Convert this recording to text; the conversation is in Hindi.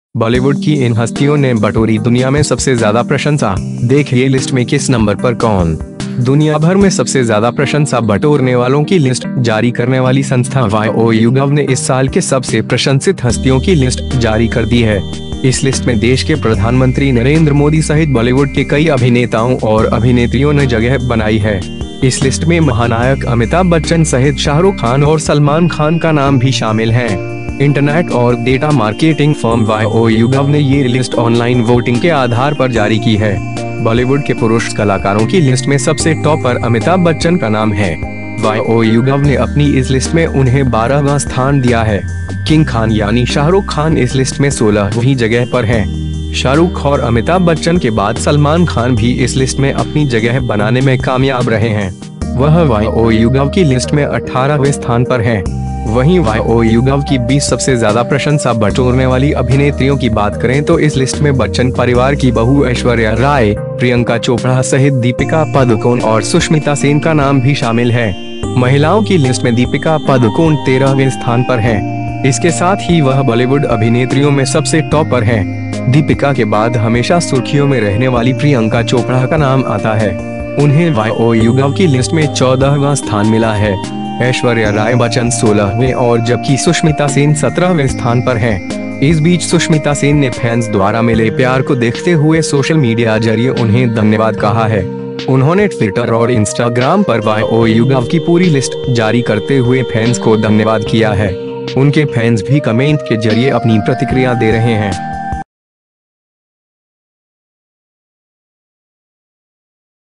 बॉलीवुड की इन हस्तियों ने बटोरी दुनिया में सबसे ज्यादा प्रशंसा। देखिए लिस्ट में किस नंबर पर कौन। दुनिया भर में सबसे ज्यादा प्रशंसा बटोरने वालों की लिस्ट जारी करने वाली संस्था YouGov ने इस साल के सबसे प्रशंसित हस्तियों की लिस्ट जारी कर दी है। इस लिस्ट में देश के प्रधानमंत्री नरेंद्र मोदी सहित बॉलीवुड के कई अभिनेताओं और अभिनेत्रियों ने जगह बनाई है। इस लिस्ट में महानायक अमिताभ बच्चन सहित शाहरुख खान और सलमान खान का नाम भी शामिल है। इंटरनेट और डेटा मार्केटिंग फर्म YouGov ने ये लिस्ट ऑनलाइन वोटिंग के आधार पर जारी की है। बॉलीवुड के पुरुष कलाकारों की लिस्ट में सबसे टॉप पर अमिताभ बच्चन का नाम है। YouGov ने अपनी इस लिस्ट में उन्हें 12वां स्थान दिया है। किंग खान यानी शाहरुख खान इस लिस्ट में 16वीं जगह पर हैं। शाहरुख और अमिताभ बच्चन के बाद सलमान खान भी इस लिस्ट में अपनी जगह बनाने में कामयाब रहे हैं। वह YouGov की लिस्ट में 18वें स्थान पर हैं। वहीं YouGov की 20 सबसे ज्यादा प्रशंसा बटोरने वाली अभिनेत्रियों की बात करें तो इस लिस्ट में बच्चन परिवार की बहू ऐश्वर्या राय, प्रियंका चोपड़ा सहित दीपिका पादुकोण और सुष्मिता सेन का नाम भी शामिल है। महिलाओं की लिस्ट में दीपिका पादुकोण 13वें स्थान पर हैं। इसके साथ ही वह बॉलीवुड अभिनेत्रियों में सबसे टॉप पर हैं। दीपिका के बाद हमेशा सुर्खियों में रहने वाली प्रियंका चोपड़ा का नाम आता है। उन्हें YouGov की लिस्ट में 14वां स्थान मिला है। ऐश्वर्या राय बच्चन 16वें और जबकि सुष्मिता सेन 17वें स्थान पर हैं। इस बीच सुष्मिता सेन ने फैंस द्वारा मिले प्यार को देखते हुए सोशल मीडिया जरिए उन्हें धन्यवाद कहा है। उन्होंने ट्विटर और इंस्टाग्राम पर YouGov की पूरी लिस्ट जारी करते हुए फैंस को धन्यवाद किया है। उनके फैंस भी कमेंट के जरिए अपनी प्रतिक्रिया दे रहे हैं।